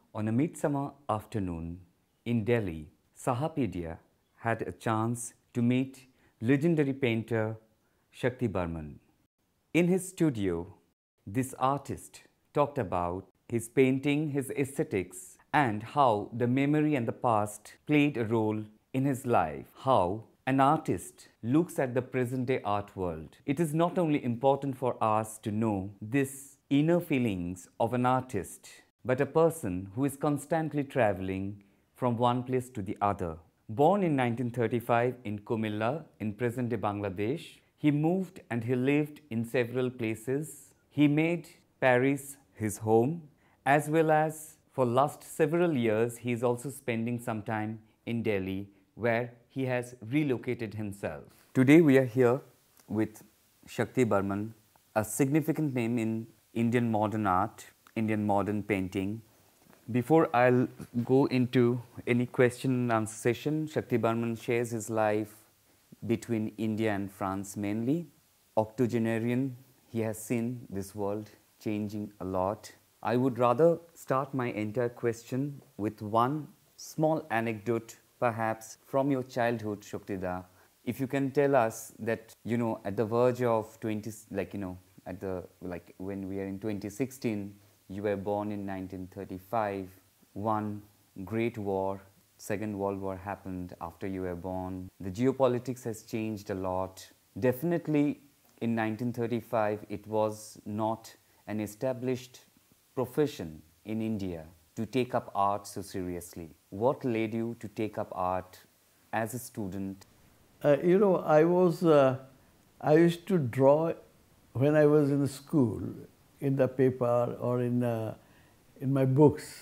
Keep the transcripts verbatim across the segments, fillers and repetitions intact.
On a midsummer afternoon in Delhi, Sahapedia had a chance to meet legendary painter Sakti Burman. In his studio, this artist talked about his painting, his aesthetics, and how the memory and the past played a role in his life, how an artist looks at the present day art world. It is not only important for us to know this inner feelings of an artist, but a person who is constantly traveling from one place to the other. Born in nineteen thirty-five in Kumilla in present-day Bangladesh, he moved and he lived in several places. He made Paris his home, as well as for last several years he is also spending some time in Delhi, where he has relocated himself. Today we are here with Sakti Burman, a significant name in Indian modern art, Indian modern painting. Before I'll go into any question and answer session, Sakti Burman shares his life between India and France mainly. Octogenarian, he has seen this world changing a lot. I would rather start my entire question with one small anecdote, perhaps from your childhood, Shaktida. If you can tell us that, you know, at the verge of twenty, like, you know, at the, like when we are in twenty sixteen, you were born in nineteen thirty-five, one great war, Second World War happened after you were born. The geopolitics has changed a lot. Definitely in nineteen thirty-five, it was not an established profession in India to take up art so seriously. What led you to take up art as a student? Uh, you know, I was, uh, I used to draw when I was in school, in the paper or in, uh, in my books.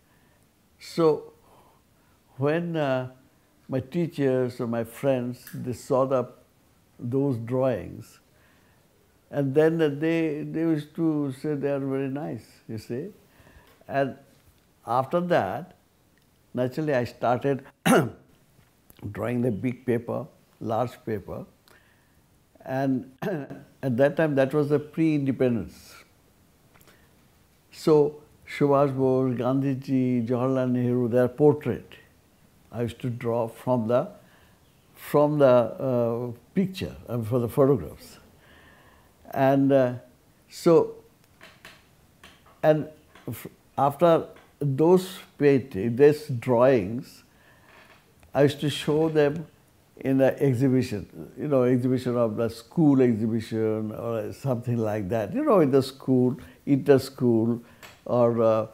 So when uh, my teachers or my friends, they saw the, those drawings, and then they, they used to say they are very nice, you see. And after that, naturally I started drawing the big paper, large paper. And at that time, that was the pre-independence. So Subhash Bose, Gandhiji, Jawaharlal Nehru, their portrait, I used to draw from the, from the uh, picture, uh, for the photographs. And uh, so, and after those paintings, these drawings, I used to show them in the exhibition, you know, exhibition of the school exhibition or something like that, you know, in the school, inter-school, or, uh,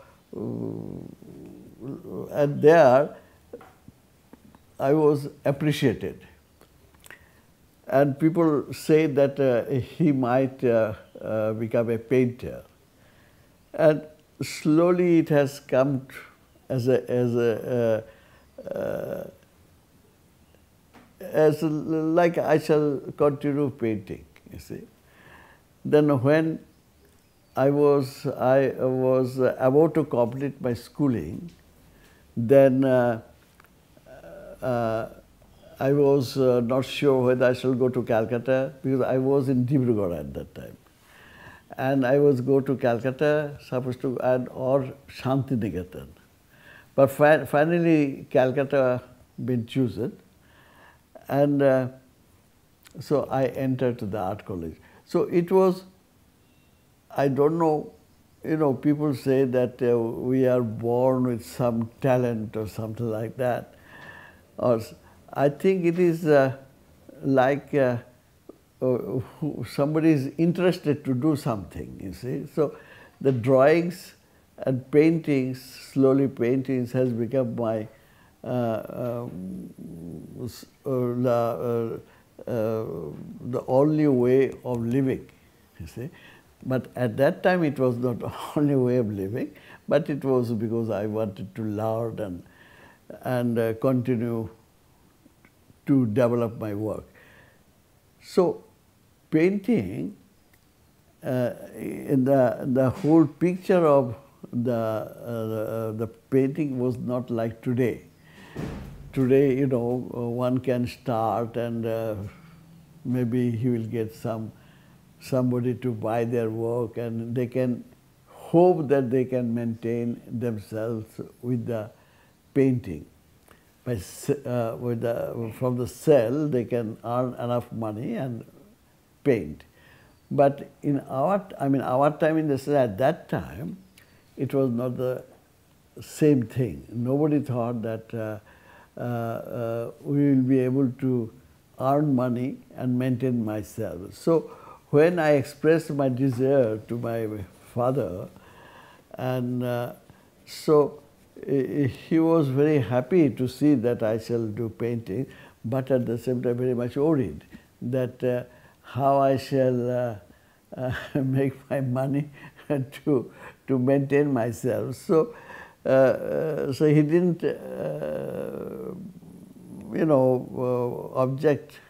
and there I was appreciated. And people say that uh, he might uh, uh, become a painter. And slowly it has come as a, as a, uh, uh, as a, like I shall continue painting, you see. Then when I was, I was about to complete my schooling, then uh, uh, I was uh, not sure whether I shall go to Calcutta, because I was in Dhritabrata at that time. And I was go to Calcutta, supposed to add or Shantiniketan. But fi finally Calcutta been chosen. And uh, so I entered to the art college. So it was, I don't know, you know, people say that uh, we are born with some talent or something like that. Or I think it is uh, like uh, uh, somebody is interested to do something, you see. So the drawings and paintings, slowly paintings has become my uh, um, uh, uh, uh, the only way of living, you see. But at that time it was not the only way of living, but it was because I wanted to learn and, and uh, continue to develop my work. So painting, uh, in the, the whole picture of the, uh, the painting was not like today. Today, you know, one can start and uh, maybe he will get some somebody to buy their work and they can hope that they can maintain themselves with the painting. By, uh, with the, from the sale, they can earn enough money and paint. But in our, I mean, our time in the sense, at that time, it was not the same thing. Nobody thought that uh, uh, uh, we will be able to earn money and maintain myself. So when I expressed my desire to my father, and uh, so he was very happy to see that I shall do painting, but at the same time very much worried that uh, how I shall uh, uh, make my money to to maintain myself. So, uh, uh, so he didn't, uh, you know, uh, object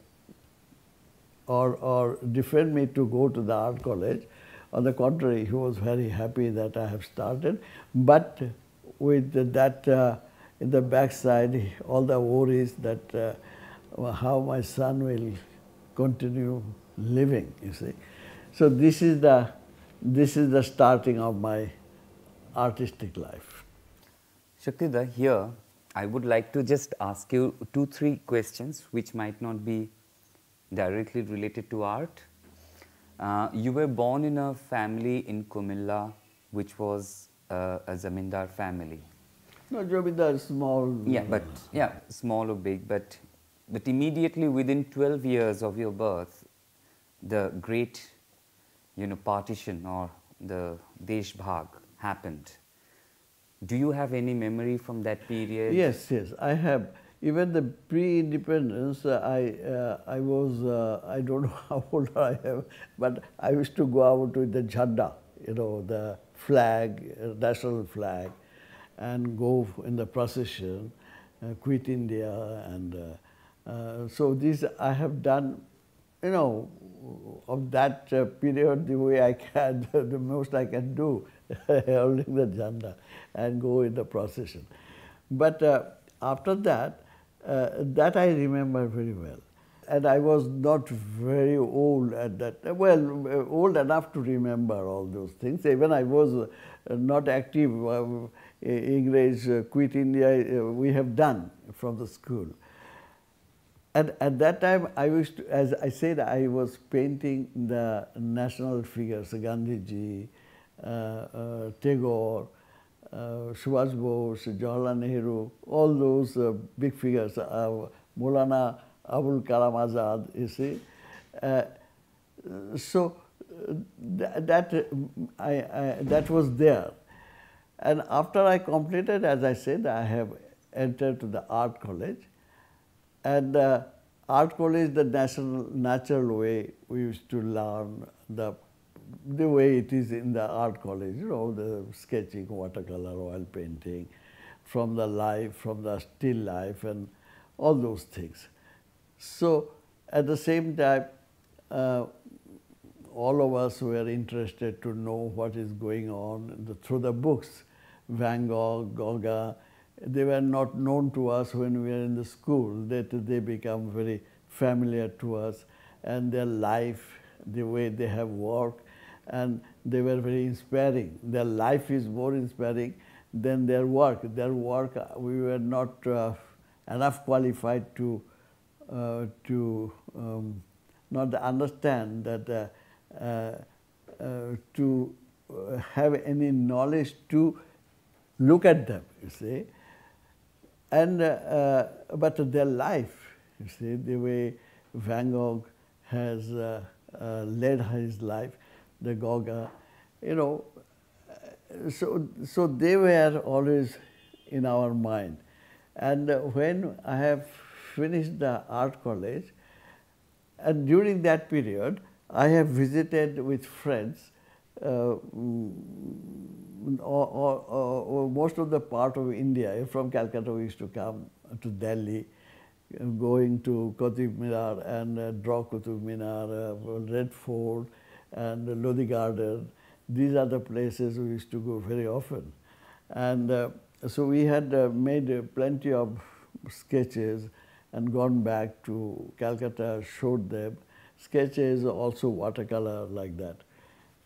or or defend me to go to the art college. On the contrary, he was very happy that I have started, but with that uh, in the backside, all the worries that uh, how my son will continue living, you see. So this is the this is the starting of my artistic life. Shaktida, here I would like to just ask you two, three questions which might not be directly related to art. Uh, you were born in a family in Kumilla, which was uh, a zamindar family. No, zamindar is small. Yeah, but yeah, small or big, but but immediately within twelve years of your birth, the great, you know, partition or the Desh Bhag happened. Do you have any memory from that period? Yes, yes, I have. Even the pre-independence, uh, I uh, I was uh, I don't know how old I am, but I used to go out with the jhanda, you know, the flag, uh, national flag, and go in the procession, uh, quit India, and uh, uh, so this I have done, you know, of that uh, period the way I can, the most I can do, holding the jhanda and go in the procession. But uh, after that, uh, that I remember very well. And I was not very old at that, well, old enough to remember all those things. Even I was uh, not active. Uh, English, uh, quit India, uh, we have done from the school. And at that time, I used to, as I said, I was painting the national figures, Gandhiji, uh, uh, Tagore, uh, Subhash Bose, Jawaharlal Nehru, all those uh, big figures, uh, Maulana Abul Kalam Azad, you see. Uh, so uh, th that, uh, I, I, that was there. And after I completed, as I said, I have entered to the art college. And uh, art college, the national, natural way we used to learn the, the way it is in the art college, you know, the sketching, watercolor, oil painting, from the life, from the still life, and all those things. So at the same time, uh, all of us were interested to know what is going on the, through the books. Van Gogh, Gauguin, they were not known to us when we were in the school, that they become very familiar to us, and their life, the way they have worked, and they were very inspiring. Their life is more inspiring than their work. Their work, we were not uh, enough qualified to, uh, to um, not understand that, uh, uh, uh, to have any knowledge to look at them, you see. And, uh, uh, but their life, you see, the way Van Gogh has uh, uh, led his life, the Gauguin, you know, so, so they were always in our mind. And uh, when I have finished the art college, and during that period, I have visited with friends uh, Or, or, or most of the part of India. From Calcutta we used to come to Delhi, going to Qutub Minar and uh, draw Qutub Minar, uh, Red Fort and Lodi Garden. These are the places we used to go very often. And uh, so we had uh, made uh, plenty of sketches and gone back to Calcutta, showed them sketches, also watercolor like that.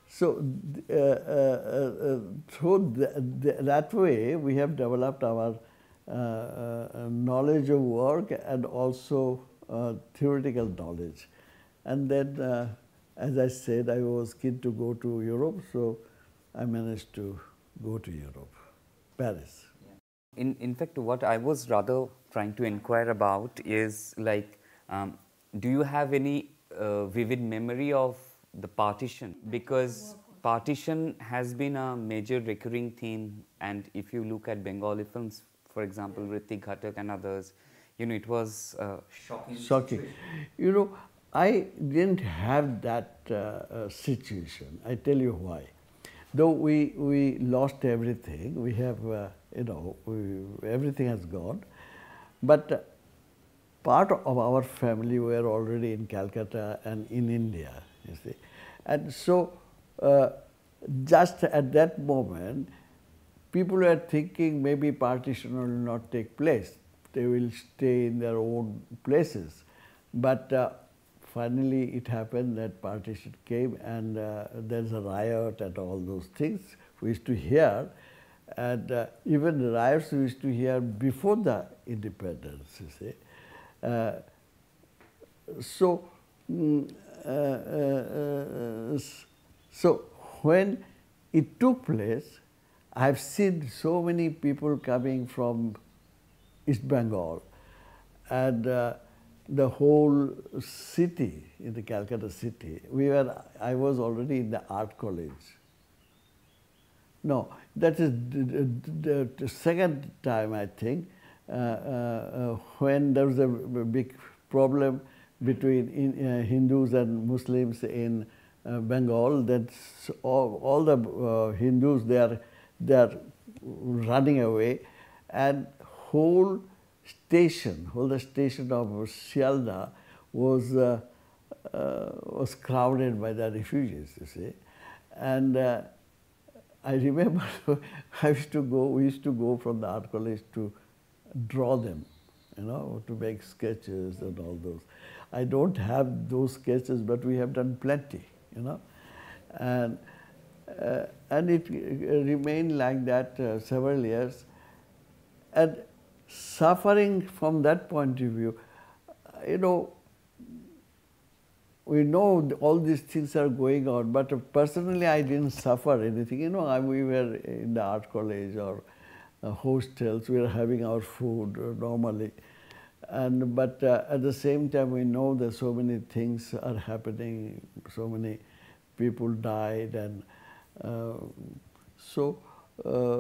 So uh, uh, uh, through th th that way, we have developed our uh, uh, knowledge of work and also uh, theoretical knowledge. And then, uh, as I said, I was keen to go to Europe, so I managed to go to Europe, Paris. In, in fact, what I was rather trying to inquire about is like, um, do you have any uh, vivid memory of the partition? Because partition has been a major recurring theme, and if you look at Bengali films, for example, Ritik Ghatak and others, you know, it was uh, shocking. Shocking. You know, I didn't have that uh, uh, situation. I tell you why. Though we, we lost everything, we have, uh, you know, we, everything has gone. But uh, part of our family were already in Calcutta and in India, you see. And so, uh, just at that moment, people were thinking maybe partition will not take place. They will stay in their own places. But uh, finally it happened that partition came, and uh, there's a riot and all those things we used to hear. And uh, even the riots we used to hear before the independence, you see. Uh, so, mm, uh, uh, uh, so when it took place, I've seen so many people coming from East Bengal, and uh, the whole city, in the Calcutta city, we were, I was already in the art college. No, that is the, the, the second time, I think, uh, uh, when there was a big problem between in, uh, Hindus and Muslims in uh, Bengal. That all, all the uh, Hindus, they are, they are running away, and whole station, whole the station of Sialda was uh, uh, was crowded by the refugees, you see. And uh, I remember I used to go, we used to go from the art college to draw them, you know, to make sketches and all those. I don't have those sketches, but we have done plenty, you know. And, uh, and it remained like that uh, several years. And suffering from that point of view, you know, we know all these things are going on, but personally I didn't suffer anything. You know, I, we were in the art college or uh, hostels, we were having our food uh, normally. And, but uh, at the same time we know that so many things are happening, so many people died, and uh, so uh,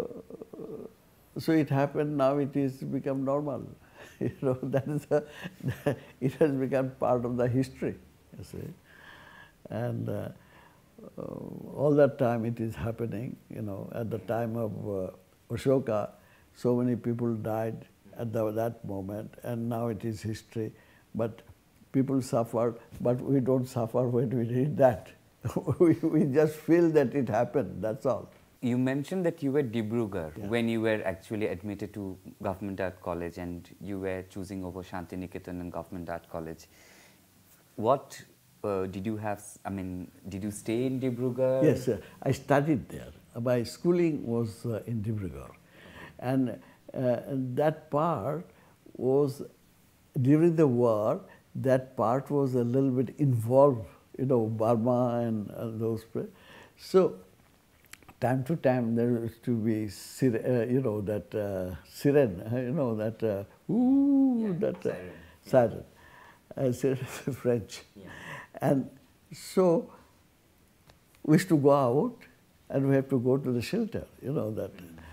so it happened, now it is become normal. You know, that is a, it has become part of the history, you see. And uh, uh, all that time it is happening, you know, at the time of uh, Ashoka, so many people died at the, that moment, and now it is history. But people suffered, but we don't suffer when we read that. we, we just feel that it happened, that's all. You mentioned that you were Dibrugarh Yeah. when you were actually admitted to Government Art College, and you were choosing over Shantiniketan and Government Art College. What uh, did you have, I mean, did you stay in Dibrugarh? Yes, uh, I studied there. My schooling was uh, in Dibrugarh. And uh, that part was, during the war, that part was a little bit involved, you know, Burma and uh, those places. So, time to time there used to be, uh, you know, that uh, siren, you know, that, uh, ooh, Yeah, that uh, siren. siren, uh, siren French. Yeah. And so we used to go out and we have to go to the shelter, you know, that.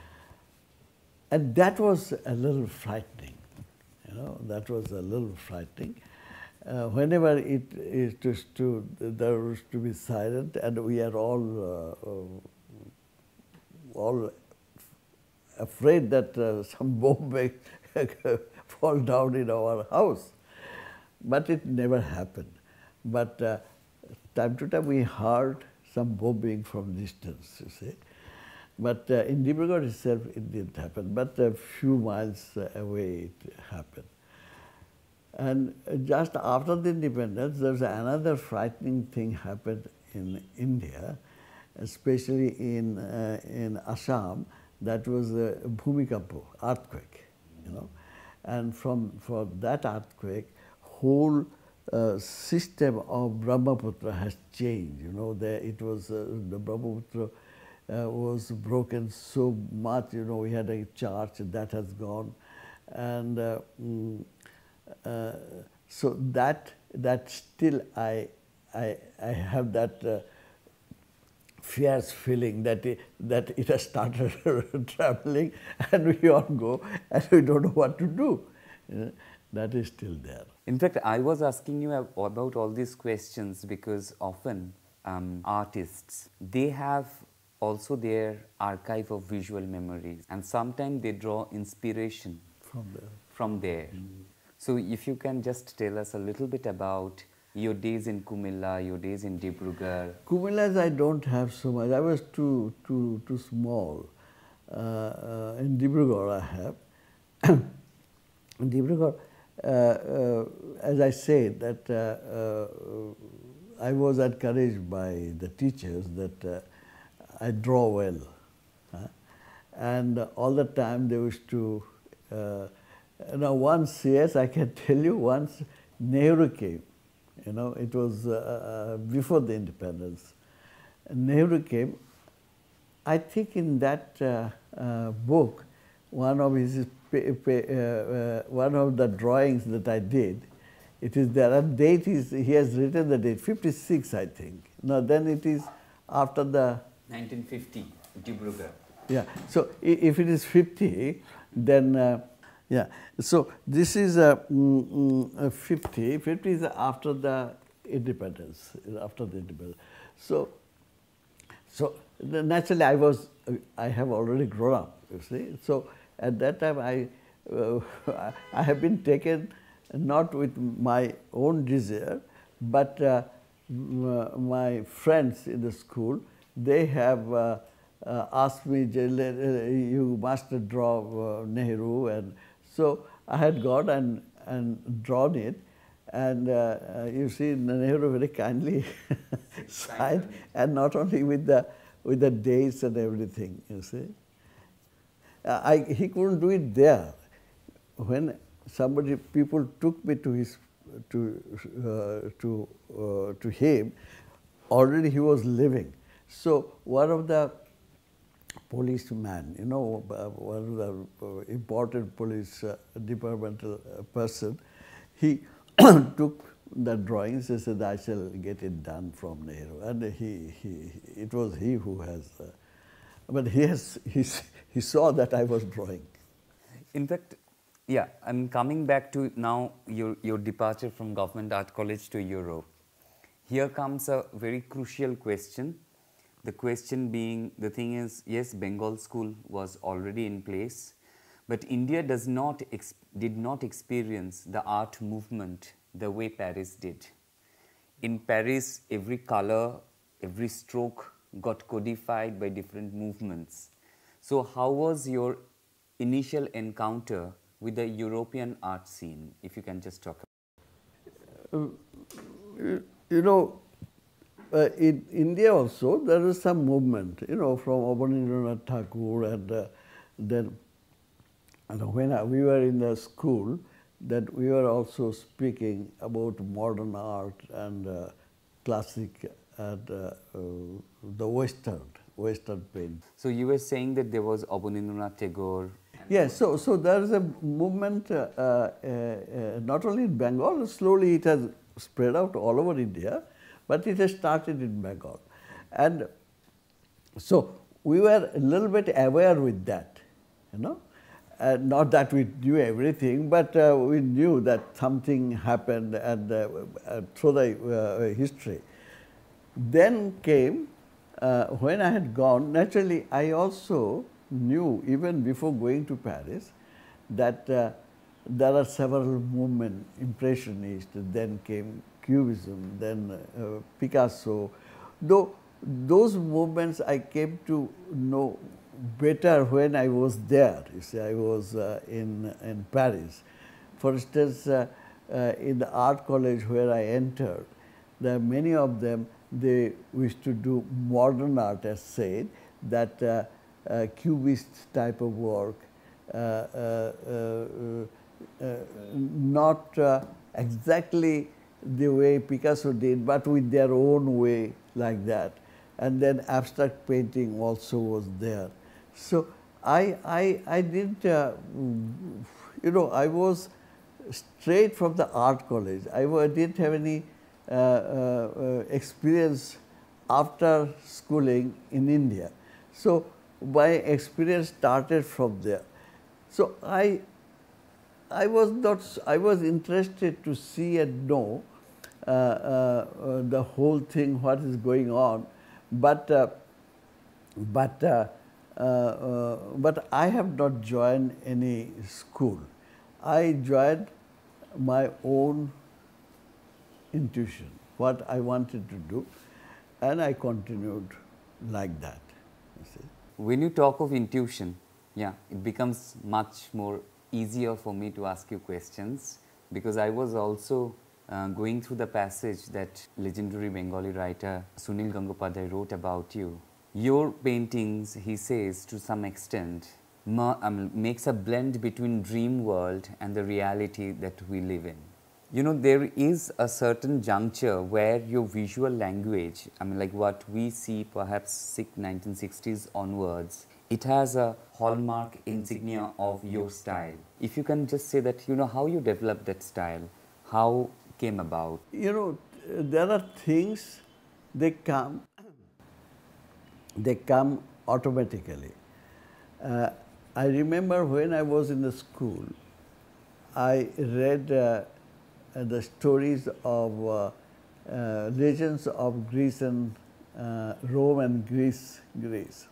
And that was a little frightening, you know, that was a little frightening. Uh, whenever it is to, to, there was to be silent, and we are all uh, uh, all afraid that uh, some bomb may fall down in our house. But it never happened. But uh, time to time we heard some bombing from distance, you see. But uh, in Dibrugarh itself it didn't happen, but a few miles away it happened. And just after the independence, there's another frightening thing happened in India, especially in, uh, in Assam, that was a bhumikampa, earthquake, you know. And from for that earthquake, whole uh, system of Brahmaputra has changed. You know, there it was uh, the Brahmaputra uh, was broken so much. You know, we had a church that has gone, and uh, mm, uh, so that that still I I I have that. Uh, fierce feeling that it, that it has started traveling and we all go and we don't know what to do. You know, that is still there. In fact, I was asking you about all these questions because often um, artists, they have also their archive of visual memories, and sometimes they draw inspiration From there. From there. Mm. So if you can just tell us a little bit about your days in Kumilla, your days in Dibrugarh. Kumillas I don't have so much. I was too too too small. Uh, uh, in Dibrugarh I have. In Dibrugarh, uh, uh, as I said, that uh, uh, I was encouraged by the teachers that uh, I draw well, huh? And all the time they used to. Uh, now once, yes, I can tell you, once Nehru came. You know, it was uh, before the independence. Nehru came. I think in that uh, uh, book, one of his uh, uh, one of the drawings that I did, it is there. And date is he has written the date fifty-six, I think. No, then it is after the nineteen fifty, Dibrugarh. Yeah. So if it is fifty, then. Uh, Yeah, so this is a, mm, a fifty. fifty is after the independence. After the independence, so so naturally I was I have already grown up. You see, so at that time I uh, I have been taken not with my own desire, but uh, my friends in the school, they have uh, uh, asked me, you must draw uh, Nehru, and so I had gone and, and drawn it, and uh, uh, you see Nehru very kindly signed, and not only with the with the dates and everything, you see. Uh, I, he couldn't do it there. When somebody, people took me to his, to, uh, to, uh, to him, already he was living. So one of the policemen, you know, one of the important police uh, departmental person, he took the drawings and said, I shall get it done from Nehru. And he, he, it was he who has, uh, but he, has, he, he saw that I was drawing. In fact, yeah, I'm coming back to now your, your departure from Government Art College to Europe. Here comes a very crucial question. The question being, the thing is, yes, Bengal school was already in place, but India does not ex did not experience the art movement the way Paris did. In Paris, every color, every stroke got codified by different movements. So how was your initial encounter with the European art scene, if you can just talk about it? Uh, you know, uh, in India also there is some movement, you know, from Abanindranath Tagore, and uh, then and when I, we were in the school, that we were also speaking about modern art and uh, classic and uh, uh, the Western, Western paint. So you were saying that there was Abanindranath Tagore. Yes, so, so there is a movement uh, uh, uh, not only in Bengal, slowly it has spread out all over India, but it has started in Bengal. And so we were a little bit aware with that, you know. Uh, not that we knew everything, but uh, we knew that something happened and uh, uh, through the uh, history. Then came, uh, when I had gone, naturally I also knew, even before going to Paris, that uh, there are several movements, Impressionists, then came Cubism, then uh, Picasso. Though those movements I came to know better when I was there. You see, I was uh, in, in Paris. For instance, uh, uh, in the art college where I entered, there are many of them, they wish to do modern art, as said, that uh, uh, cubist type of work, uh, uh, uh, uh, not uh, exactly the way Picasso did, but with their own way, like that. And then abstract painting also was there. So I, I, I did, uh, you know, I was straight from the art college. I didn't have any uh, uh, uh, experience after schooling in India. So my experience started from there. So I, I was not, I was interested to see and know uh, uh, uh, the whole thing, what is going on, but uh, but uh, uh, uh, but I have not joined any school. I joined my own intuition, what I wanted to do, and I continued like that. You see. When you talk of intuition, yeah, it becomes much more easier for me to ask you questions, because I was also uh, going through the passage that legendary Bengali writer Sunil Gangopadhyay wrote about you. Your paintings, he says, to some extent, ma um, makes a blend between dream world and the reality that we live in. You know, there is a certain juncture where your visual language, I mean, like what we see perhaps nineteen sixties onwards, it has a hallmark insignia of your style. If you can just say that, you know, how you developed that style, how came about? You know, there are things, they come, they come automatically. Uh, I remember when I was in the school, I read uh, the stories of uh, uh, legends of Greece and uh, Rome and Greece, Greece.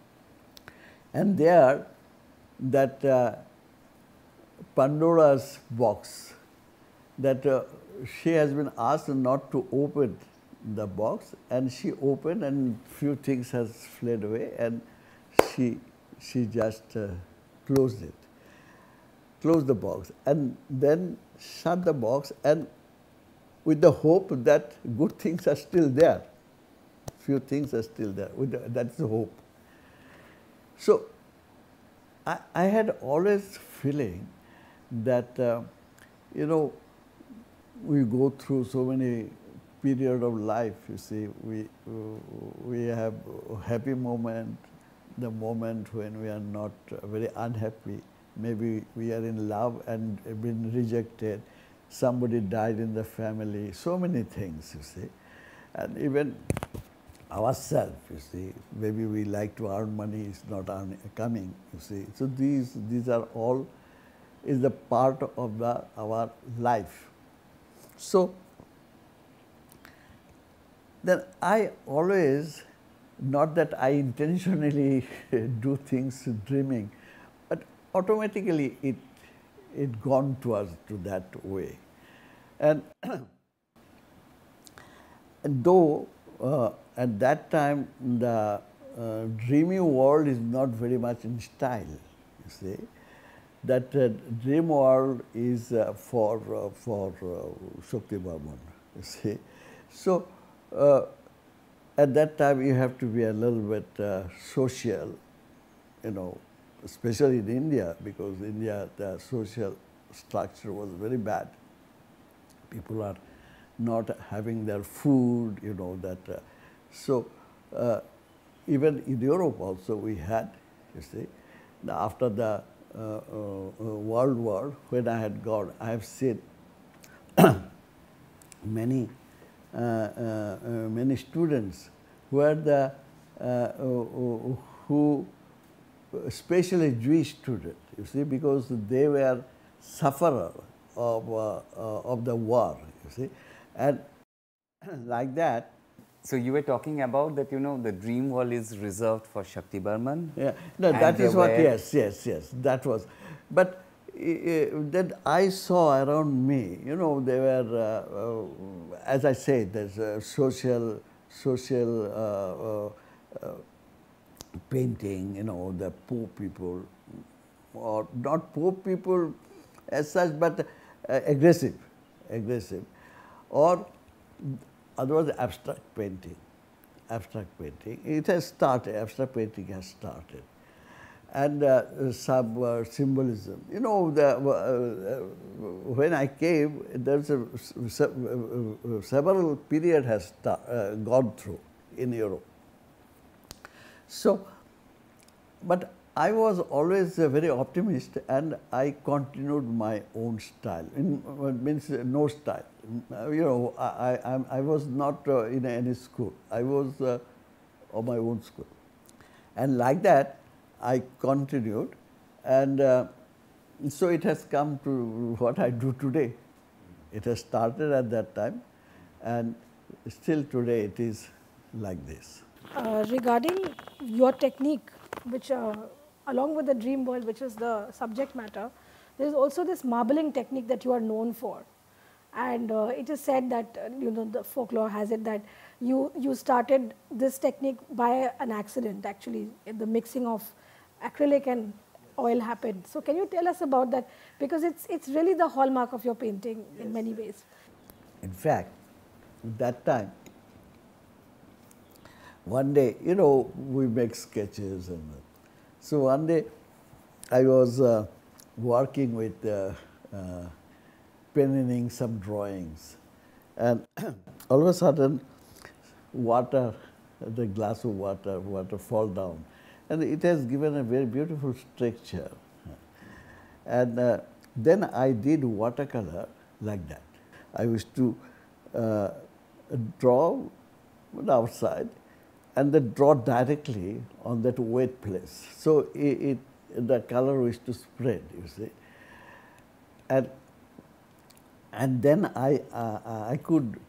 And there, that uh, Pandora's box, that uh, she has been asked not to open the box, and she opened, and few things has fled away, and she she just uh, closed it, closed the box, and then shut the box, and with the hope that good things are still there, few things are still there. With the, that's the hope. So I, I had always feeling that uh, you know, we go through so many period of life. You see, we we have a happy moment, the moment when we are not very unhappy. Maybe we are in love and been rejected. Somebody died in the family. So many things, you see, and even ourselves, you see, maybe we like to earn money, it's not earn, coming, you see. So these these are all is the part of the our life. So then I always, not that I intentionally do things dreaming, but automatically it it gone towards to that way. And, and though uh, at that time the uh, dreamy world is not very much in style, you see, that uh, dream world is uh, for uh, for uh, Sakti Burman, you see. So uh, at that time you have to be a little bit uh, social, you know, especially in India, because India, the social structure was very bad. People are not having their food, you know, that. Uh, so uh, even in Europe also we had, you see, the, after the uh, uh, uh, World War, when I had gone, I have seen many uh, uh, uh, many students who are the uh, uh, who especially Jewish students, you see, because they were sufferer of, uh, uh, of the war, you see, and like that. So you were talking about that, you know, the dream world is reserved for Sakti Burman. Yeah, no, that is what, yes, yes, yes, that was. But uh, that I saw around me, you know, they were, uh, uh, as I said, there's uh, social, social uh, uh, uh, painting, you know, the poor people, or not poor people as such, but uh, aggressive, aggressive. Or otherwise abstract painting. Abstract painting. It has started, abstract painting has started. And uh, some uh, symbolism. You know, the, uh, when I came, there's a se several period has uh, gone through in Europe. So, but I was always uh, very optimist, and I continued my own style. In, uh, means uh, no style. Uh, you know, I, I, I was not uh, in any school. I was uh, on my own school. And like that, I continued, and uh, so it has come to what I do today. It has started at that time, and still today it is like this. Uh, regarding your technique, which uh, along with the dream world, which is the subject matter, there is also this marbling technique that you are known for. And uh, it is said that, uh, you know, the folklore has it that you, you started this technique by an accident, actually, the mixing of acrylic and oil happened. So can you tell us about that? Because it's, it's really the hallmark of your painting yes. in many ways. In fact, that time, one day, you know, we make sketches, and so one day I was uh, working with uh, uh, penning some drawings, and all of a sudden, water, the glass of water, water fall down, and it has given a very beautiful structure. And uh, then I did watercolor like that. I used to uh, draw outside, and then draw directly on that wet place. So it, it the color was to spread, you see. And and then I uh, I could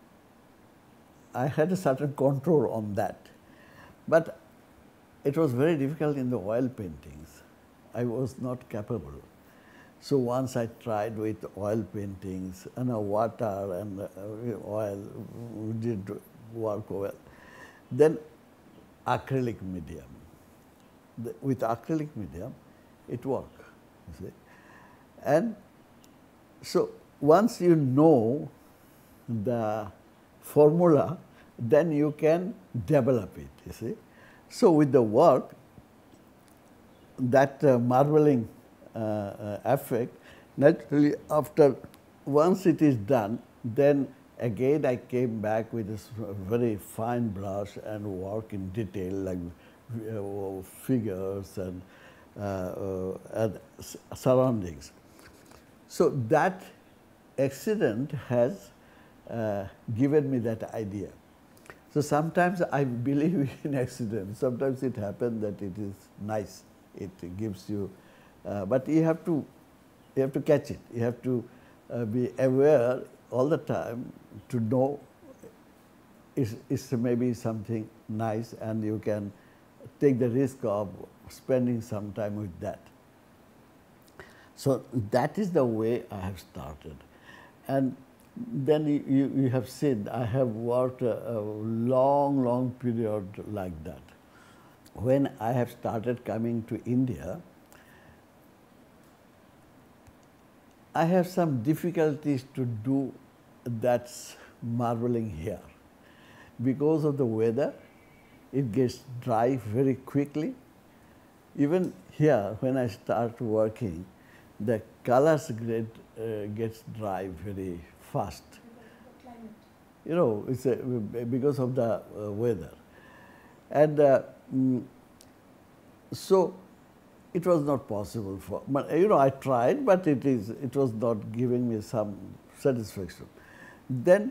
I had a certain control on that, but it was very difficult in the oil paintings. I was not capable. So once I tried with oil paintings and uh, water and uh, oil did work well. Then acrylic medium. The, with acrylic medium, it worked, you see. And so once you know the formula, then you can develop it, you see. So with the work, that uh, marbling uh, uh, effect, naturally after, once it is done, then again I came back with this very fine brush and work in detail, like uh, figures and, uh, uh, and surroundings. So that accident has uh, given me that idea. So sometimes I believe in accidents. Sometimes it happens that it is nice. It gives you, uh, but you have to, you have to catch it. You have to uh, be aware all the time to know it's, it's maybe something nice, and you can take the risk of spending some time with that. So that is the way I have started. And then you, you have seen I have worked a, a long, long period like that. When I have started coming to India, I have some difficulties to do that marbling here. Because of the weather, it gets dry very quickly. Even here, when I start working, the colors get, uh, gets dry very fast. The climate. You know, it's a, because of the uh, weather. And uh, mm, so it was not possible for, but, you know, I tried, but it is, it was not giving me some satisfaction. Then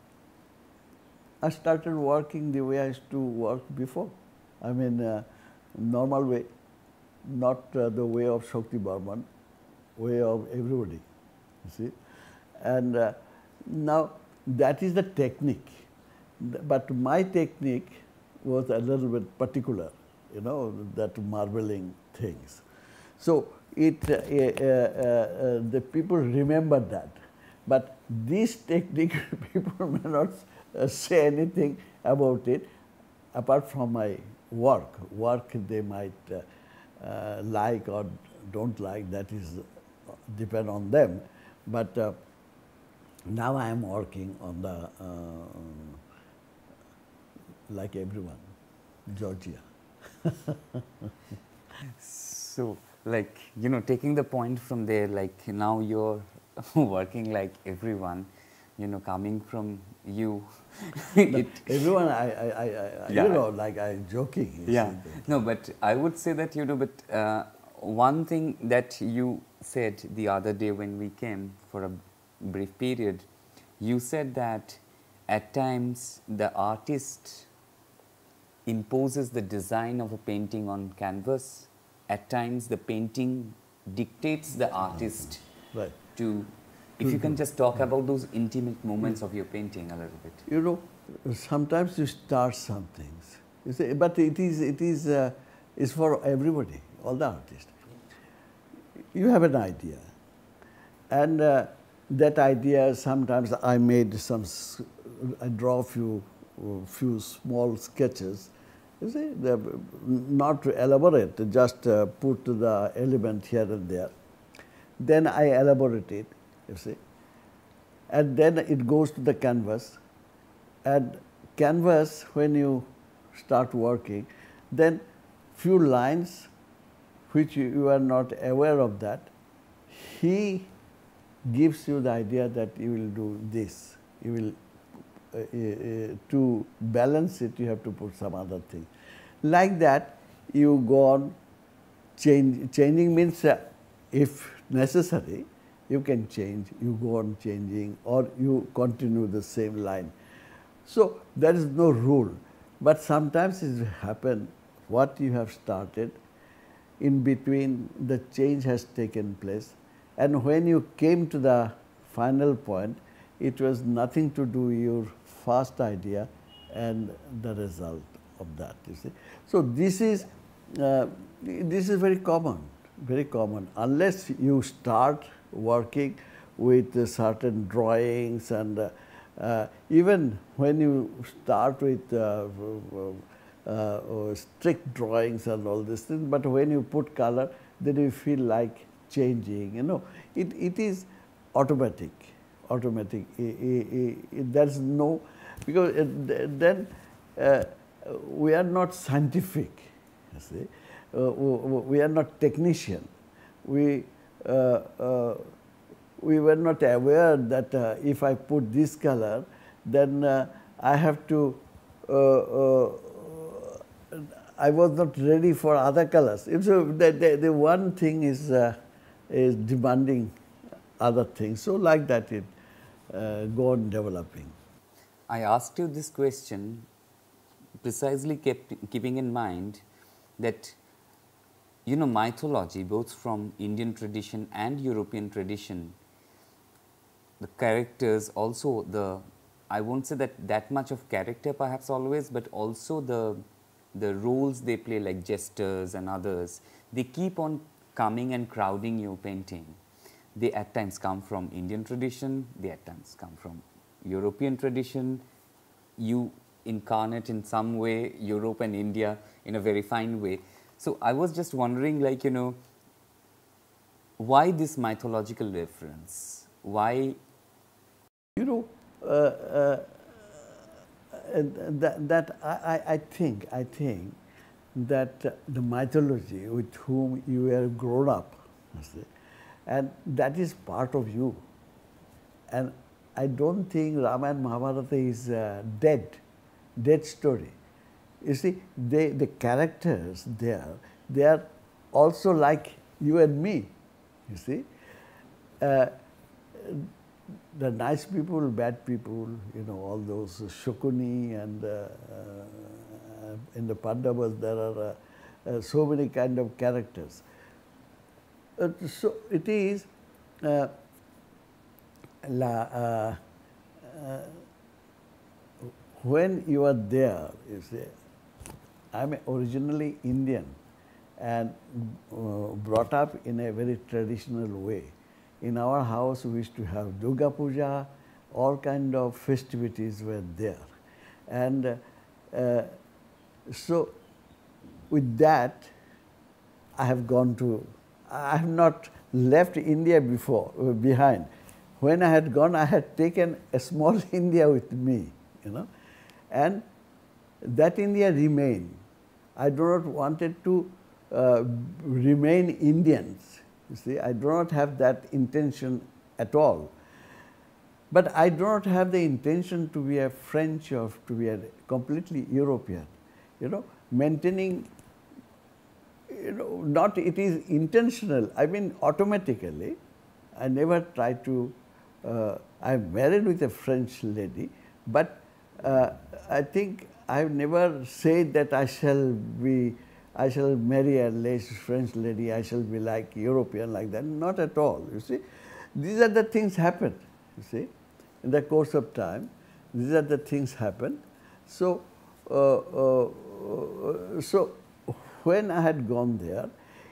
I started working the way I used to work before. I mean, uh, normal way, not uh, the way of Sakti Burman, way of everybody, you see. And uh, now that is the technique. But my technique was a little bit particular, you know, that marbling things. So it, uh, uh, uh, the people remember that. But this technique, people may not uh, say anything about it apart from my work. Work they might uh, uh, like or don't like, that is depend on them. But uh, Now I am working on the, uh, like everyone, Georgia. So, like, you know, taking the point from there, like now you're working like everyone, you know, coming from you. it, Everyone, I, I, I, I Yeah. you know, like I'm joking. you yeah. see, that- No, but I would say that, you know, but uh, one thing that you said the other day when we came for a brief period, you said that at times the artist imposes the design of a painting on canvas. At times, the painting dictates the artist Right. to. If you can just talk about those intimate moments of your painting a little bit. You know, sometimes you start some things, you see, but it is, it is, uh, is for everybody, all the artists. You have an idea, and uh, that idea, sometimes I made some, I draw a few, few small sketches, you see, they're not elaborate, just uh, put the element here and there. Then I elaborate it, you see, and then it goes to the canvas. And canvas, when you start working, then few lines which you, you are not aware of that, he gives you the idea that you will do this. You will, uh, uh, to balance it, you have to put some other thing. Like that, you go on change, changing means uh, if necessary, you can change, you go on changing, or you continue the same line. So there is no rule, but sometimes it happen what you have started, in between the change has taken place, and when you came to the final point, it was nothing to do with your first idea and the result of that, you see. So this is, uh, this is very common, very common, unless you start working with uh, certain drawings and uh, Uh, even when you start with uh, uh, uh, strict drawings and all these things, but when you put color, then you feel like changing, you know. It, it is automatic, automatic. I, I, I, there's no, because it, then uh, we are not scientific, you see. Uh, we are not technician. We uh, uh, we were not aware that uh, if I put this color, then uh, I have to, uh, uh, I was not ready for other colors. So the, the, the one thing is, uh, is demanding other things. So like that it uh, go on developing. I asked you this question precisely kept, keeping in mind that, you know, mythology, both from Indian tradition and European tradition, the characters, also the, I won't say that that much of character perhaps always, but also the, the roles they play, like jesters and others, they keep on coming and crowding your painting. They at times come from Indian tradition, they at times come from European tradition. You incarnate in some way Europe and India in a very fine way. So I was just wondering, like, you know, why this mythological reference? Why? You know, uh, uh, that, that I, I think, I think that the mythology with whom you were grown up, you see, and that is part of you. And I don't think Ramayana Mahabharata is uh, dead, dead story. You see, they, the characters there, they are also like you and me, you see. Uh, the nice people, bad people, you know, all those Shukuni and uh, uh, in the Pandavas there are uh, uh, so many kind of characters. Uh, so it is uh, la, uh, uh, when you are there, you see, I am originally Indian and uh, brought up in a very traditional way. In our house, we used to have Durga Puja, all kind of festivities were there. And uh, so with that, I have gone to, I have not left India before, behind. when I had gone, I had taken a small India with me, you know, and that India remained. I do not wanted to uh, remain Indians, you see. I do not have that intention at all. But I do not have the intention to be a French or to be a completely European, you know, maintaining, you know, not it is intentional, I mean automatically. I never try to, uh, I am married with a French lady, but uh, I think I have never said that I shall be, I shall marry a French lady, I shall be like European like that, not at all, you see. These are the things happen, you see, in the course of time, these are the things happen. So, uh, uh, uh, so when I had gone there,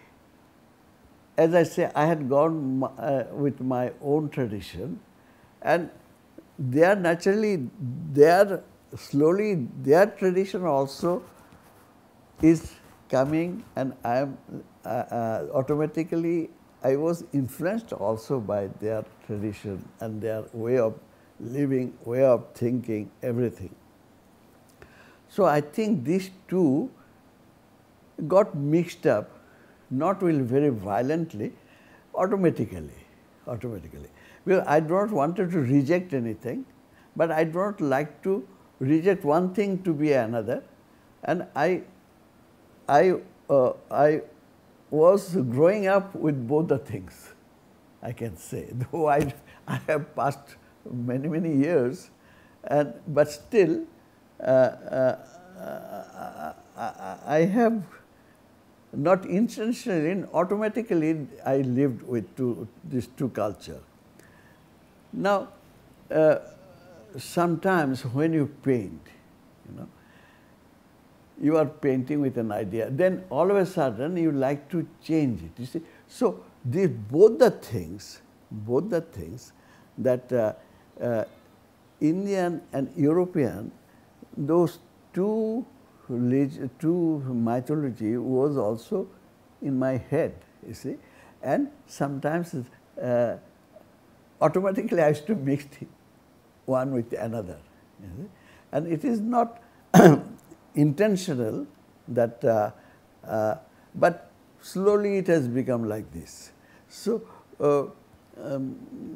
as I say, I had gone uh, with my own tradition, and they are naturally, they are slowly, their tradition also is coming, and I am uh, uh, automatically, I was influenced also by their tradition and their way of living, way of thinking, everything. So I think these two got mixed up, not really very violently, automatically, automatically. Because I do not wanted to reject anything, but I do not like to reject one thing to be another, and I, I, uh, I was growing up with both the things, I can say, though I, I have passed many, many years, and, but still, uh, uh, I, I have not intentionally, automatically I lived with two, these two cultures. Now, uh, sometimes when you paint, you know, you are painting with an idea, then all of a sudden you like to change it, you see. So, these, both the things, both the things that uh, uh, Indian and European, those two two mythology was also in my head, you see, and sometimes uh, automatically I used to mix one with another, you see? And it is not intentional that, uh, uh, but slowly it has become like this. So, uh, um,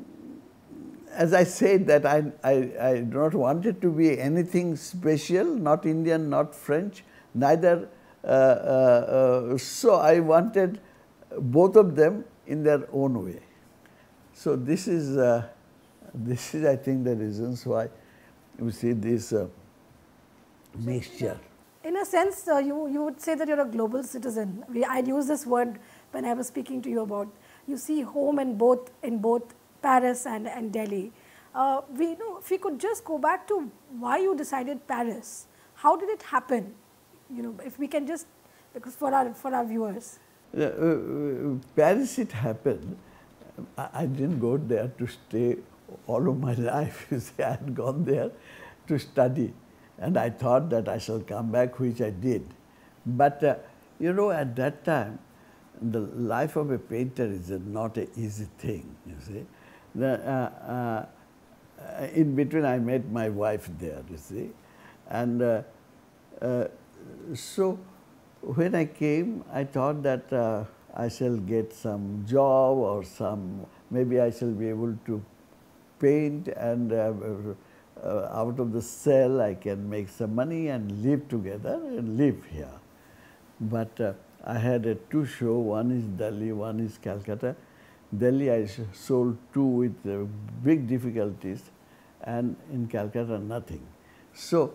as I said that I, I, I do not want it to be anything special, not Indian, not French, neither, uh, uh, uh, so I wanted both of them in their own way. So this is, uh, this is I think the reasons why you see this uh, mixture. In a sense, uh, you, you would say that you're a global citizen. We, I use this word when I was speaking to you about, you see home in both, in both Paris and, and Delhi. Uh, we you know if we could just go back to why you decided Paris. How did it happen? You know, if we can just, because for our for our viewers. Uh, uh, Paris, it happened. I, I didn't go there to stay all of my life. You see, I had gone there to study, and I thought that I shall come back, which I did. But uh, you know, at that time, the life of a painter is not an easy thing. You see. The, uh, uh, in between, I met my wife there, you see. And uh, uh, so, when I came, I thought that uh, I shall get some job or some, maybe I shall be able to paint, and uh, uh, out of the cell I can make some money and live together and live here. But uh, I had a two show, one is Delhi, one is Calcutta. Delhi I sold two with uh, big difficulties, and in Calcutta nothing. So,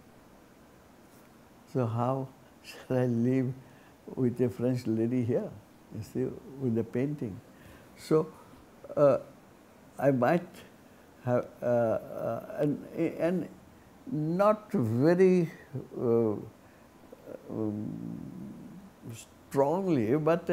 so how shall I live with a French lady here, you see, with the painting? So, uh, I might have, uh, uh, and, and not very uh, um, strongly, but uh,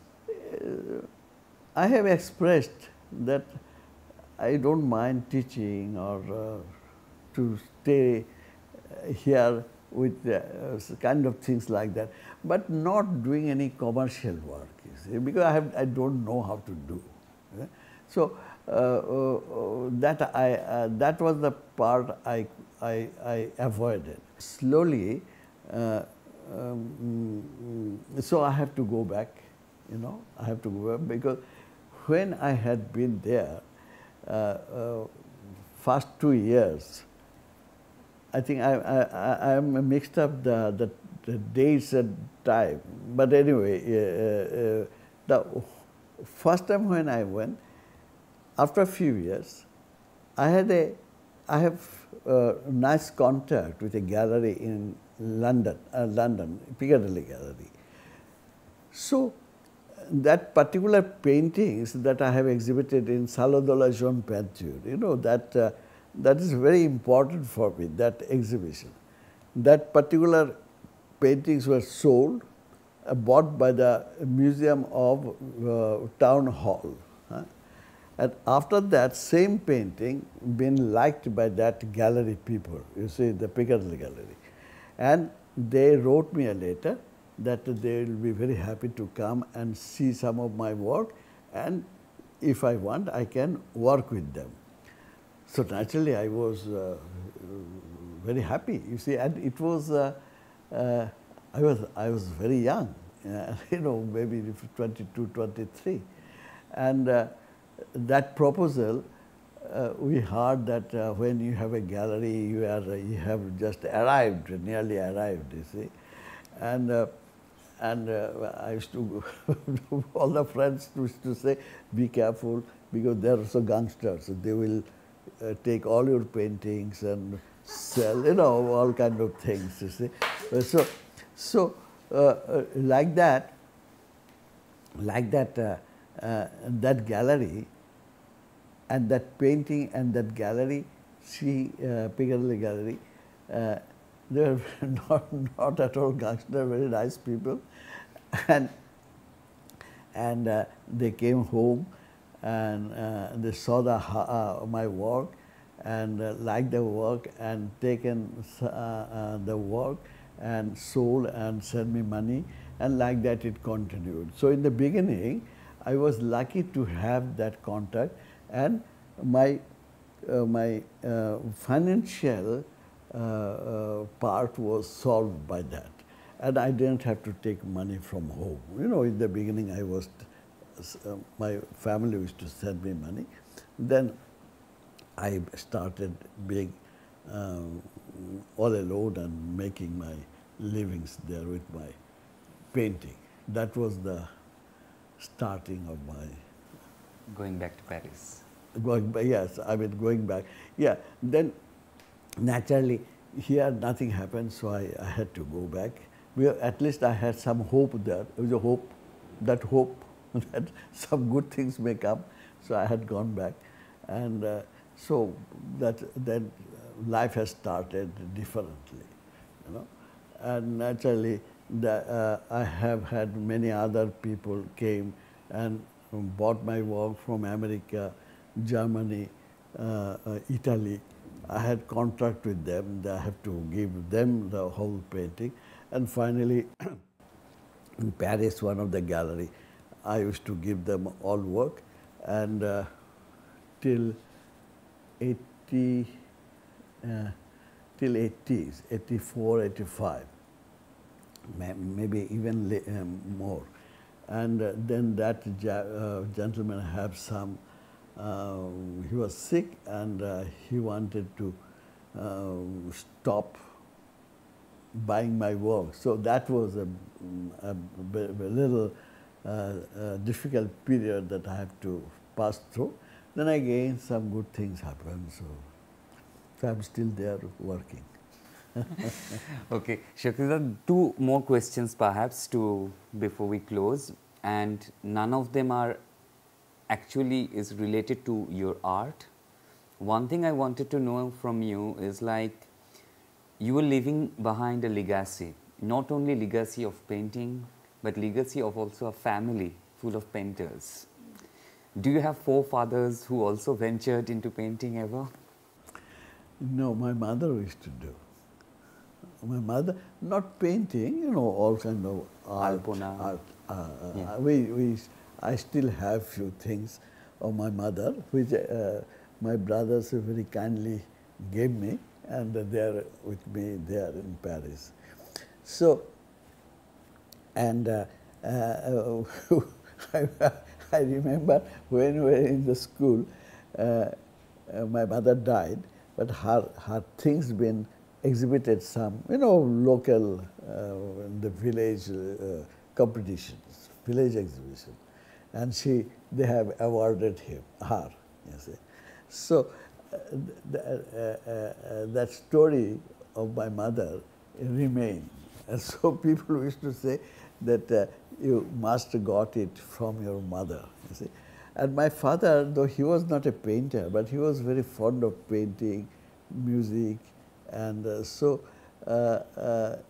I have expressed that I don't mind teaching or uh, to stay here with uh, kind of things like that, but not doing any commercial work, you see, because I, have, I don't know how to do. Okay? So uh, uh, that I uh, that was the part I I, I avoided. Slowly, uh, um, so I have to go back. You know, I have to go back because when I had been there, uh, uh, first two years, I think I I I am mixed up the the, the days and time. But anyway, uh, uh, the first time when I went, after a few years, I had a I have a nice contact with a gallery in London, uh, London Piccadilly Gallery. So that particular paintings that I have exhibited in Sala de la Jeune Peinture, you know, that uh, that is very important for me, that exhibition. That particular paintings were sold, uh, bought by the Museum of uh, Town Hall. Huh? And after that, same painting been liked by that gallery people, you see, the Piccadilly Gallery. And they wrote me a letter that they will be very happy to come and see some of my work, and if I want, I can work with them. So naturally, I was uh, very happy, you see, and it was, uh, uh, I was, I was very young, uh, you know, maybe twenty-two, twenty-three. And uh, that proposal, uh, we heard that uh, when you have a gallery, you, are, uh, you have just arrived, nearly arrived, you see. And uh, And uh, I used to, all the friends used to say, be careful, because they are also gangsters. They will uh, take all your paintings and sell, you know, all kind of things, you see. Uh, so, so uh, uh, like that, like that, uh, uh, that gallery and that painting and that gallery, see, uh, Piccadilly Gallery, uh, they were not, not at all gangster, very nice people. And, and uh, they came home and uh, they saw the, uh, my work and uh, liked the work and taken uh, uh, the work and sold and sent me money, and like that it continued. So in the beginning, I was lucky to have that contact, and my, uh, my uh, financial uh, uh, part was solved by that. And I didn't have to take money from home. You know, in the beginning, I was, uh, my family used to send me money. Then I started being um, all alone and making my livings there with my painting. That was the starting of my... Going back to Paris. Going back, yes, I mean going back. Yeah, then naturally here nothing happened, so I, I had to go back. We, at least I had some hope there. There was a hope, that hope that some good things may come. So I had gone back, and uh, so that then life has started differently, you know. And naturally, the, uh, I have had many other people came and bought my work from America, Germany, uh, uh, Italy. I had contract with them. I have to give them the whole painting. And finally, in Paris, one of the gallery, I used to give them all work, and uh, till eighty, uh, till eighties, eighty-four, eighty-five, maybe even um, more. And uh, then that uh, gentleman had some, uh, he was sick, and uh, he wanted to uh, stop buying my work. So that was a, a, a little uh, uh, difficult period that I have to pass through. Then again, some good things happened, so, so I'm still there working. Okay, Shakti, two more questions perhaps to before we close, and none of them are actually is related to your art. One thing I wanted to know from you is, like, you were leaving behind a legacy, not only legacy of painting, but legacy of also a family full of painters. Do you have forefathers who also ventured into painting ever? No, my mother used to do. My mother, not painting, you know, all kind of art. Alpona. art uh, Yeah. we, we, I still have few things of my mother, which uh, my brothers very kindly gave me, and they are with me there in Paris. So, and uh, uh, I, I remember when we were in the school, uh, uh, my mother died, but her, her things been exhibited some, you know, local, uh, in the village uh, competitions, village exhibition. And she, they have awarded him, her, you see. So, uh, th uh, uh, that story of my mother remained. And so people used to say that uh, you must have got it from your mother, you see. And my father, though he was not a painter, but he was very fond of painting, music, and uh, so, uh, uh,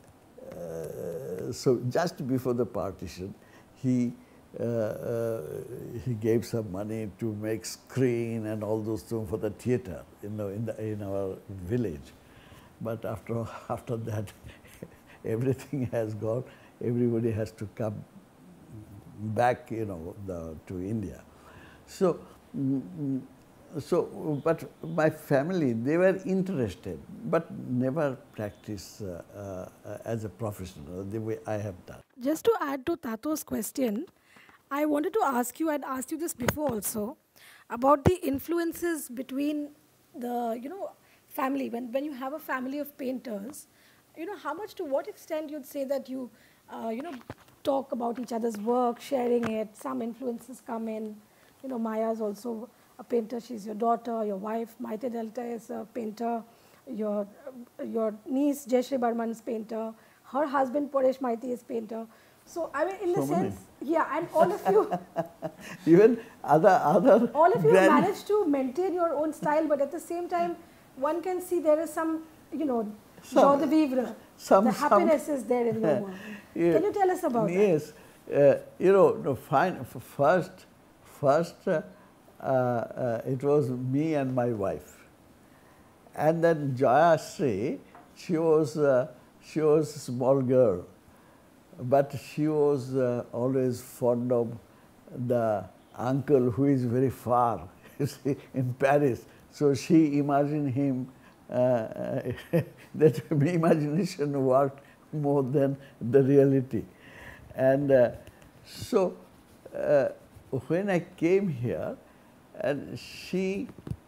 uh, so just before the partition, he uh, uh, he gave some money to make screen and all those things for the theater, you know, in the in our village. But after after that, everything has gone. Everybody has to come back, you know, the, to India. So. Mm, So, but my family, they were interested, but never practiced uh, uh, as a professional the way I have done. Just to add to Tato's question, I wanted to ask you, I'd asked you this before also, about the influences between the, you know, family. When, when you have a family of painters, you know, how much, to what extent you'd say that you, uh, you know, talk about each other's work, sharing it, some influences come in. You know, Maya's also a painter, she's your daughter, your wife, Maite Delta is a painter, your, your niece, Jayashree Burman's painter, her husband, Paresh Maite, is painter. So, I mean, in the So many. sense, yeah, and all of you, Even other, other all of you grand- managed to maintain your own style, but at the same time, one can see there is some, you know, Some- joie de vivre, some- the some- happiness is there in your work. Yeah. Can you tell us about that? Yes, uh, you know, no, fine, f- first, first uh, uh, it was me and my wife. And then Jayashree, she was, uh, she was a small girl, but she was uh, always fond of the uncle who is very far, you see, in Paris. So she imagined him, uh, that imagination worked more than the reality. And uh, so uh, when I came here, and she,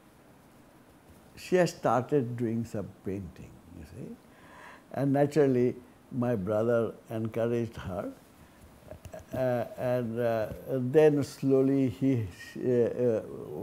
she has started doing some painting, you see. And naturally, my brother encouraged her. Uh, and uh, then slowly he, uh, uh,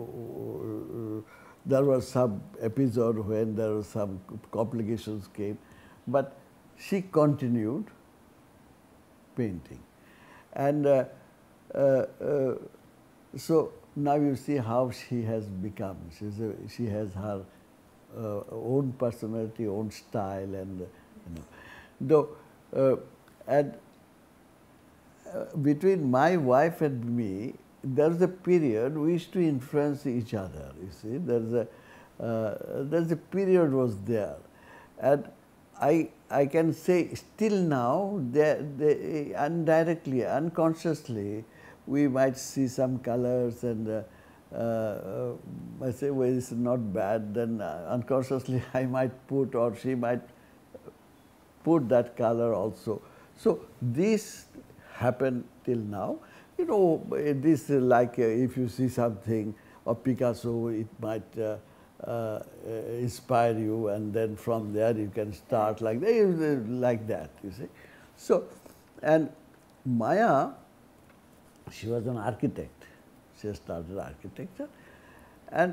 there was some episode when there was some complications came, but she continued painting. And uh, uh, uh, so now you see how she has become. She's a, she has her uh, own personality, own style, and you know. Though, uh, and uh, between my wife and me, there's a period we used to influence each other. You see, there's a uh, there's a period was there, and I I can say still now, they, they, indirectly, unconsciously, we might see some colors and uh, uh, I say, well, it's not bad, then uh, unconsciously I might put, or she might put that color also. So this happened till now. You know, this uh, like uh, if you see something of Picasso, it might uh, uh, inspire you, and then from there you can start like that, like that, you see. So, and Maya, she was an architect. She started architecture, and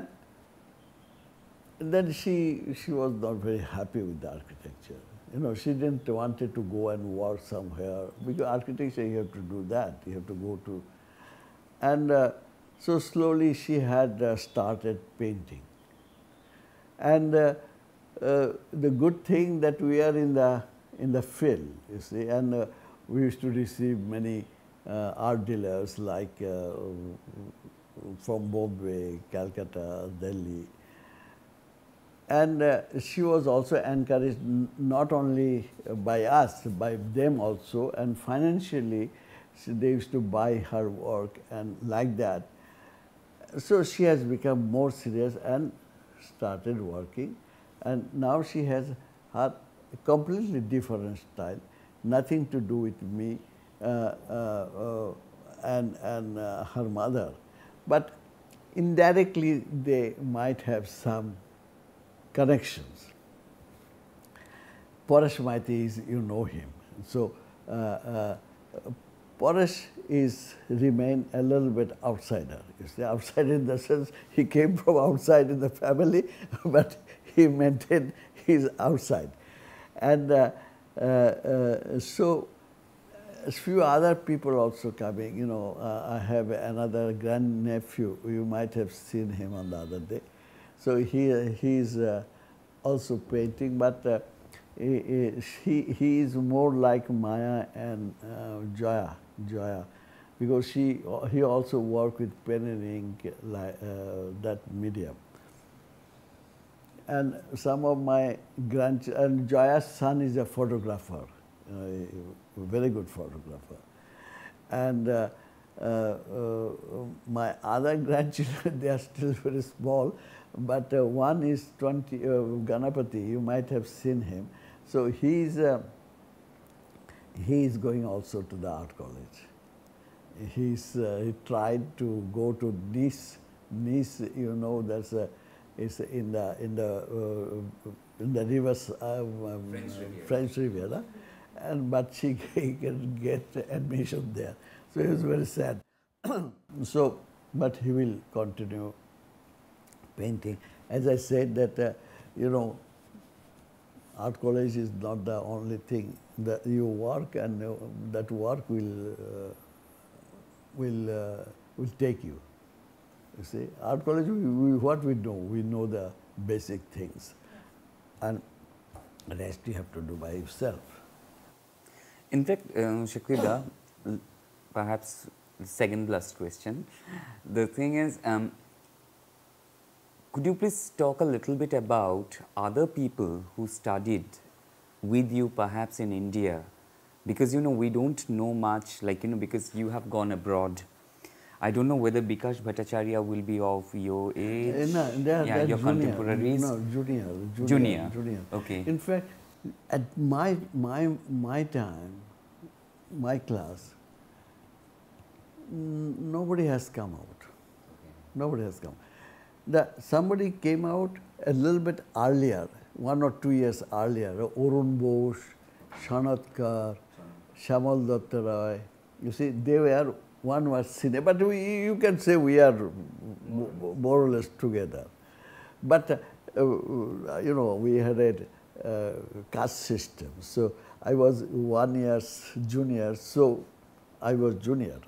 then she she was not very happy with the architecture. You know, she didn't wanted to go and work somewhere, because architecture you have to do that. You have to go to, and uh, so slowly she had uh, started painting. And uh, uh, the good thing that we are in the in the field, you see, and uh, we used to receive many uh, art dealers like uh, from Bombay, Calcutta, Delhi. And uh, she was also encouraged not only by us, by them also, and financially, she, they used to buy her work and like that. so she has become more serious and started working, and now she has her completely different style, nothing to do with me uh, uh, uh, and, and uh, her mother. But indirectly they might have some connections. Paresh Maiti is, you know him. So uh, uh, Paresh is remain a little bit outsider. You see, outside in the sense he came from outside in the family, but he maintained his outside. And uh, uh, uh, so a few other people also coming. You know, uh, I have another grand nephew. You might have seen him on the other day. So he he is uh, also painting, but uh, he, he he is more like Maya and uh, Joya Joya, because she he also worked with pen and ink, like uh, that medium. And some of my grand and Joya's son is a photographer, uh, a very good photographer. And uh, uh, uh, my other grandchildren, they are still very small, but uh, one is twenty, uh, Ganapati, you might have seen him. So he is, uh, he is going also to the art college. He's, uh, he tried to go to Nice. Nice, you know, that's a, it's in the in the uh, in the rivers uh, um, French Riviera. French Riviera, and but she can get admission there. So he was very sad. So, but he will continue painting. As I said that, uh, you know, art college is not the only thing. That you work, and uh, that work will uh, will uh, will take you. You see, art college, we, we, what we know, we know the basic things, and the rest you have to do by yourself. In fact, uh, Shakrida, perhaps the second last question. The thing is, um, could you please talk a little bit about other people who studied with you perhaps in India? Because, you know, we don't know much, like, you know, because you have gone abroad. I don't know whether Bikash Bhattacharya will be of your age. Uh, no, they are, yeah, they are your junior. contemporaries. No, junior, junior, Junior. junior. Okay. In fact, at my my my time, my class, n- nobody has come out. Okay. Nobody has come. The, somebody came out a little bit earlier, one or two years earlier. Arun Bose, Shanatkar, Shamal Datta Roy. You see, they were. One was senior, but we, you can say we are more or less together. But, uh, you know, we had a uh, caste system. So I was one year junior, so I was junior.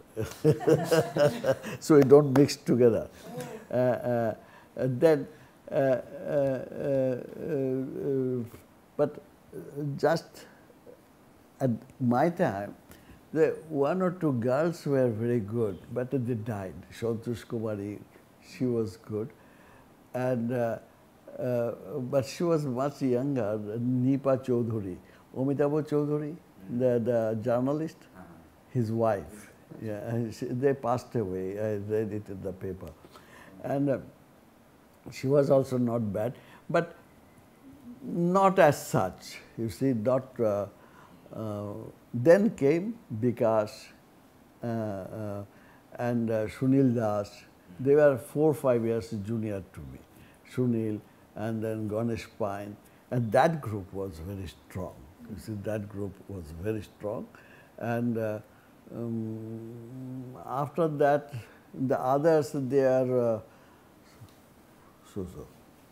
So we don't mix together. Uh, uh, then, uh, uh, uh, uh, but just at my time, the one or two girls were very good, but they died. Santosh Kumari, she was good. And, uh, uh, but she was much younger, Nipa Chaudhuri. Omitabo Chaudhuri, the, the journalist, his wife. Yeah, and she, they passed away. I read it in the paper. And uh, she was also not bad, but not as such. You see, not. Uh, uh, then came Bikash uh, uh, and uh, Sunil Das. They were four or five years junior to me. Sunil and then Ganesh Pine. And that group was very strong. You see, that group was very strong. And uh, um, after that, the others, they are uh, so-so.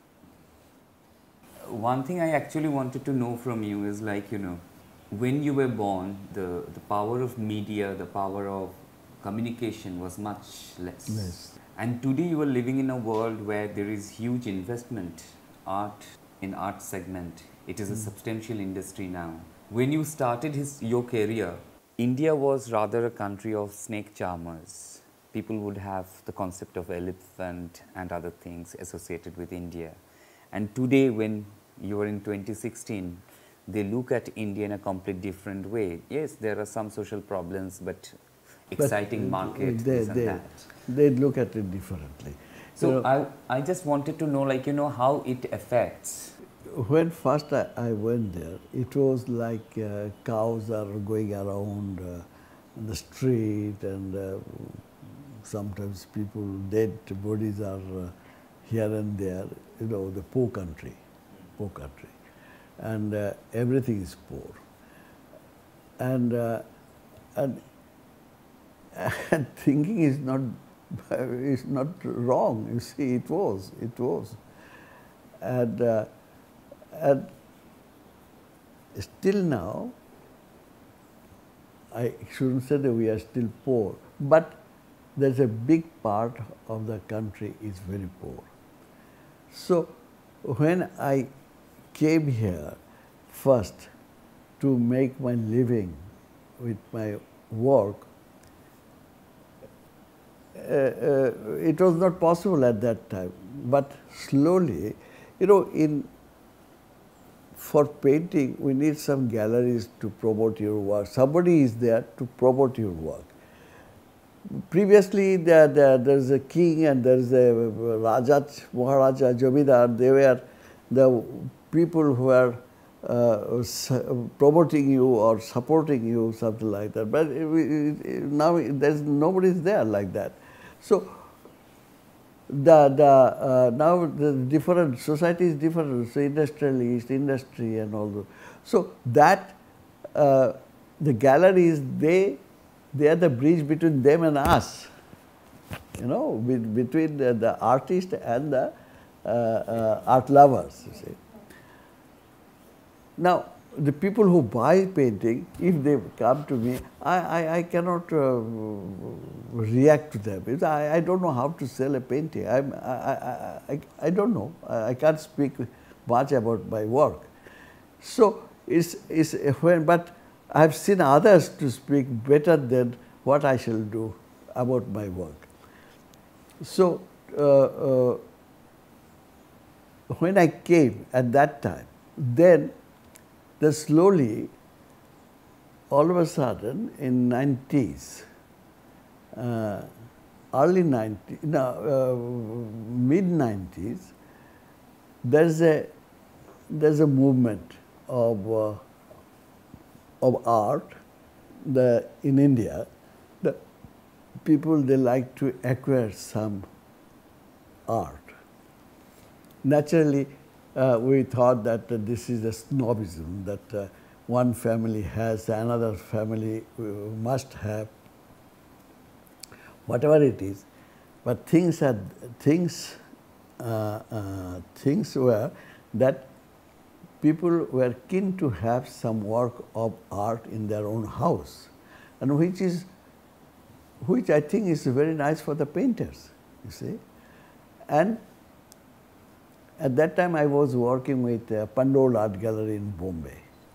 One thing I actually wanted to know from you is, like, you know, when you were born, the, the power of media, the power of communication was much less. Less. And today you are living in a world where there is huge investment, art in art segment. It is a mm. substantial industry now. When you started his, your career, India was rather a country of snake charmers. People would have the concept of elephant and other things associated with India. And today, when you are in twenty sixteen, they look at India in a completely different way. Yes, there are some social problems, but exciting market, they, this and they, that. They look at it differently. So you know, I, I just wanted to know, like, you know, how it affects. When first I, I went there, it was like uh, cows are going around uh, the street, and uh, sometimes people, dead bodies are uh, here and there, you know, the poor country, poor country. And uh, everything is poor. And, uh, and, and thinking is not, is not wrong, you see, it was, it was. And, uh, and still now, I shouldn't say that we are still poor, but there's a big part of the country is very poor. So when I came here first to make my living with my work, uh, uh, it was not possible at that time. But slowly, you know, in for painting, we need some galleries to promote your work. Somebody is there to promote your work. Previously, there, there, there's a king and there's a Raja, Maharaja, Jomidar. They were the people who were uh, promoting you or supporting you, something like that. But now there's nobody's there like that. So the the uh, now the different society is different. So industrialist, industry, and all those. So that uh, the galleries, they they are the bridge between them and us. You know, with, between the, the artist and the uh, uh, art lovers. You see. Now, the people who buy painting, if they come to me, I, I, I cannot uh, react to them. I, I don't know how to sell a painting. I'm, I, I, I, I don't know. I can't speak much about my work. So, it's, it's when, but I have seen others to speak better than what I shall do about my work. So, uh, uh, when I came at that time, then then slowly, all of a sudden, in nineties, uh, early nineties, no, uh, mid nineties, there's a there's a movement of uh, of art. The in India, the people, they like to acquire some art. Naturally, Uh, we thought that uh, this is a snobism, that uh, one family has, another family uh, must have, whatever it is. But things are, things, uh, uh, things were that people were keen to have some work of art in their own house, and which is, which I think is very nice for the painters, you see. And at that time, I was working with uh, Pandol Art Gallery in Bombay.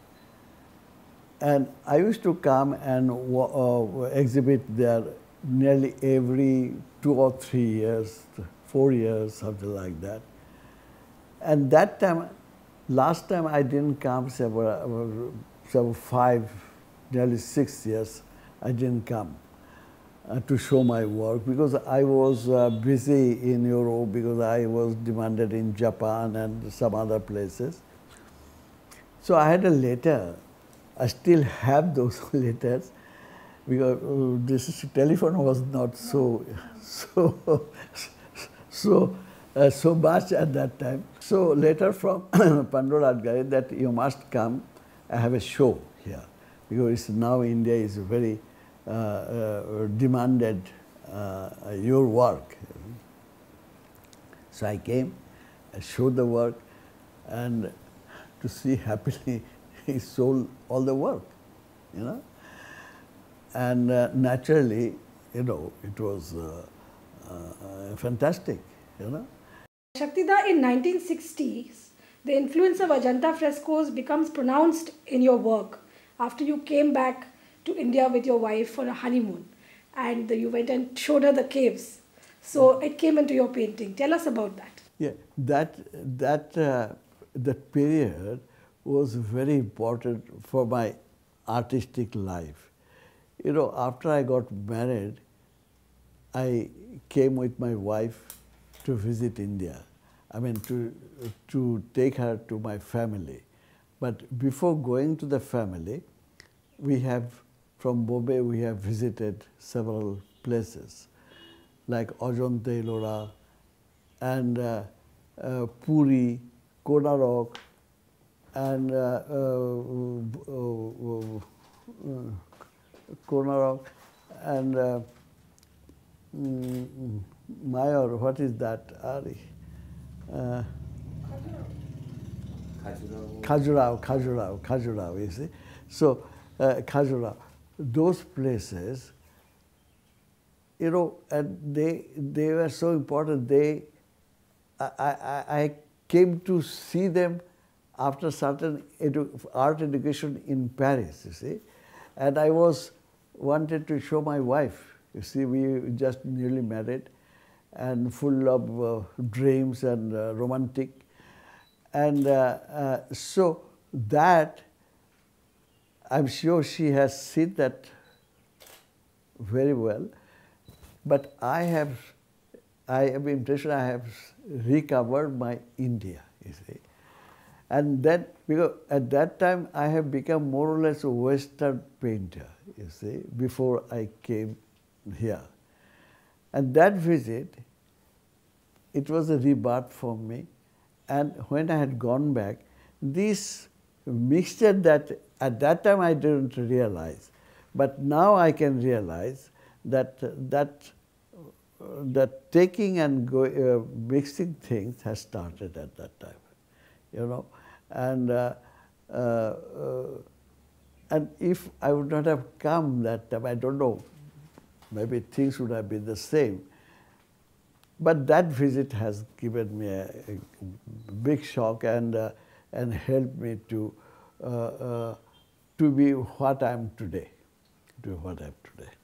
And I used to come and uh, exhibit there nearly every two or three years, four years, something like that. And that time, last time I didn't come, several, several five, nearly six years, I didn't come. Uh, to show my work, because I was uh, busy in Europe, because I was demanded in Japan and some other places. So I had a letter. I still have those letters, because uh, this telephone was not so so so uh, so much at that time. So letter from Pandol Art Gallery that you must come. I have a show here, because now India is very Uh, uh, demanded uh, your work. So I came, I showed the work, and to see happily he sold all the work, you know. And uh, naturally, you know, it was uh, uh, fantastic, you know. Shaktida, in nineteen sixties, the influence of Ajanta frescoes becomes pronounced in your work after you came back to India with your wife for a honeymoon, and you went and showed her the caves. So it came into your painting. Tell us about that. Yeah, that that uh, that period was very important for my artistic life. you know, after I got married, I came with my wife to visit India. I mean, to, to take her to my family. But before going to the family, we have, from Bombay, we have visited several places, like Ajanta Ellora and uh, uh, Puri, Konark, and uh, uh, uh, uh, Konark, and uh, mm, Mayor, what is that? Ari? Uh, Khajuraho, Khajuraho, Khajuraho, you see. So, uh, Khajuraho, those places, you know, and they, they were so important. They, I, I, I came to see them after certain edu art education in Paris, you see. And I was wanted to show my wife. You see, we just newly married and full of uh, dreams and uh, romantic. And uh, uh, so that, I'm sure she has seen that very well. But I have, I have impression I have recovered my India, you see. And then, because at that time I have become more or less a Western painter, you see, before I came here. And that visit, it was a rebirth for me. And when I had gone back, this mixture that at that time I didn't realize, but now I can realize that that that taking and go, uh, mixing things has started at that time, you know, and uh, uh, uh, and if I would not have come that time, I don't know, maybe things would have been the same. But that visit has given me a, a big shock and uh, and helped me to uh, uh, to be what I am today, to what I am today.